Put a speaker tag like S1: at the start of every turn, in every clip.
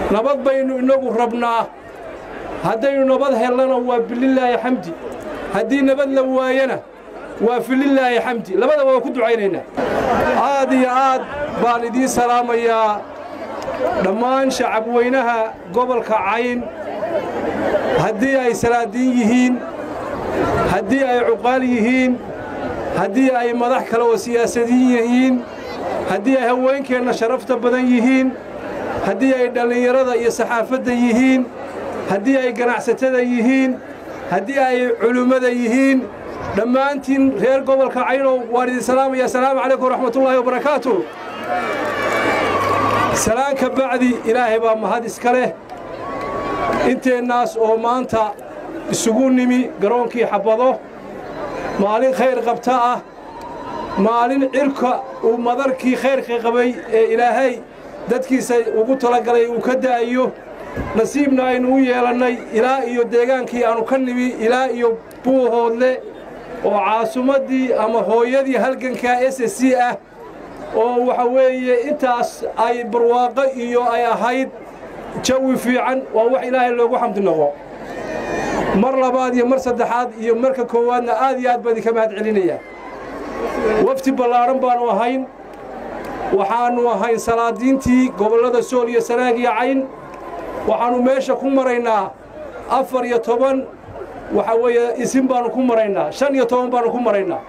S1: nabad baynu inagu rabnaa haddaynu nabad helana waa bilillaahi xamdi haddii nabad la waayana waa filillaahi xamdi labadaba waa ku ducaynaynaa aad iyo aad baan idiin salaamayaa dhammaan shacab weynaha gobolka Cayn haddii ay salaadiin yihiin haddii ay cuqaal yihiin haddii ay madax kale oo siyaasadiin yihiin haddii ay haweenkeena sharafta badan yihiin haddii ay dhalinyarada iyo saxaafadda yihiin haddii ay ganacsatada yihiin haddii ay culimada yihiin dhammaantiin reer gobolka Cayn waan idin salaamayaa assalaamu calaykum waraxmatullaahi wabarakaatuh salaanka bacdi ilaahay baa mahad iska leh inteenaas oo maanta isugu nimi garoonkii xabado maalin khayr qabta ah maalin cirka uu madarkii khayrka qabay ee ilaahay dadkiisa ugu talagalay uu ka daayo nasiibna aynu u yeelannay ilaa iyo deegaankii aanu ka nimi ilaa iyo buuhoodle oo caasimaddii ama hooyadii halganka SSC ah oo waxa weeye intaas ay barwaaqo iyo ay ahayd jawi fiican waa wax ilaahay loogu xamdi noqo mar labaad iyo mar saddexaad iyo marka koowaadna aad iyo aad baan idinka mahad celinayaa wafti ballaaran baanu ahayn waxaanu ahayn salaadiintii gobollada Sool iyo Sanaag iyo Cayn waxaanu meesha ku maraynaa 14 waxa weeye isin baanu ku maraynaa 15 baanu ku maraynaa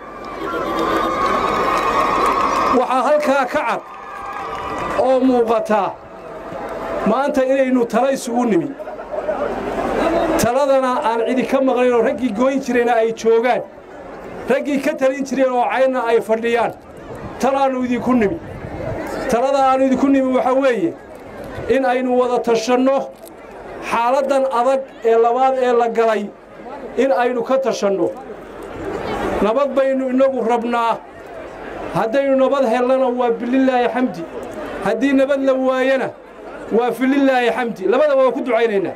S1: waxa halkaa ka cad oo muuqata maanta inaynu tala isugu nimi taladana aan cidi ka maqlayn oo raggii gooyn jirayna ay joogaan raggii ka talin jireen oo Caynna ay fadhiyaan talaanu idinku nimi talada aan idinku nimi waxa weeye in aynu wada tashanno xaaladan adag ee labaad ee la galay in aynu ka tashanno nabad baynu inagu rabnaa haddaynu nabad helana waa bilillaahi xamdi haddii nabad la waayana waa filillaahi xamdi labadaba waa ku ducaynaynaa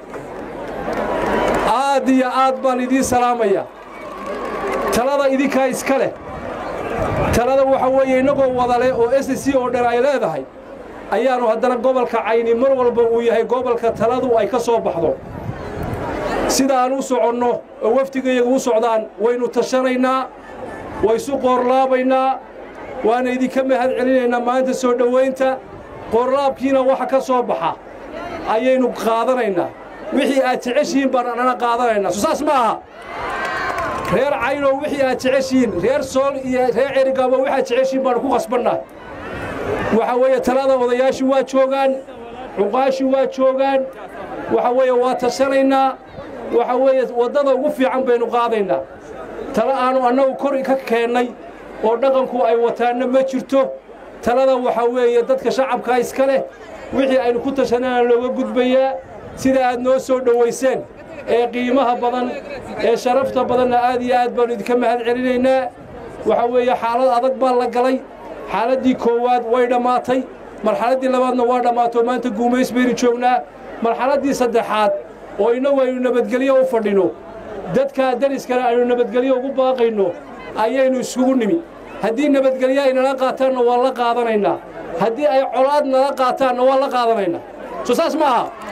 S1: aad iyo aad baan idiin salaamayaa talada idinkaa iska leh talada waxa weeye inagoo wada leh oo SSC oo dhan ay leedahay ayaanu haddana gobolka Cayn mar walba uu yahay gobolka taladu ay ka soo baxdo sida aan u soconno oo waftigeeyaga u socdaan waynu tashanaynaa waysu qoorlaabaynaa waana idinka mahad celinaynaa maanta soo dhoweynta qoorlaabkiina waxa ka soo baxa ayaynu qaadanaynaa wixii aad jeceshiin baan anana qaadanaynaa saas ma aha reer Cayn oo wixii aad jeceshiin reer Sool iyo reer Cerigaba waxa jeceshiin baan ku qasbanaa waxa weeye talada odayaashu waa joogaan cuqaashu waa joogaan waxa weeye waa tashanaynaa waxa weeye wadada ugu fiican baynu qaadaynaa tala aanu annagu kor ka keenay oo dhaqanku ay wataana ma jirto talada waxa weeye dadka shacabka iska leh wixii aynu ku tashanana looga gudbayaa sida aad noo soo dhaweyseen ee qiimaha badan ee sharafta badanna aad iyo aad baan idinka mahad celinaynaa waxa weeye xaalad adag baa la galay xaaladii koowaad way dhamaatay marxaladii labaadna waa dhamaato maanta guumays baynu joognaa marxaladii saddexaad oo inagu aynu nabadgelyo u fadhino dadka dariskana aynu nabadgelyo ugu baaqayno ayaynu isugu nimi haddii nabadgelyo ay nala qaataanna waa la qaadanaynaa haddii ay colaad nala qaataanna waa la qaadanaynaa soo saas maaha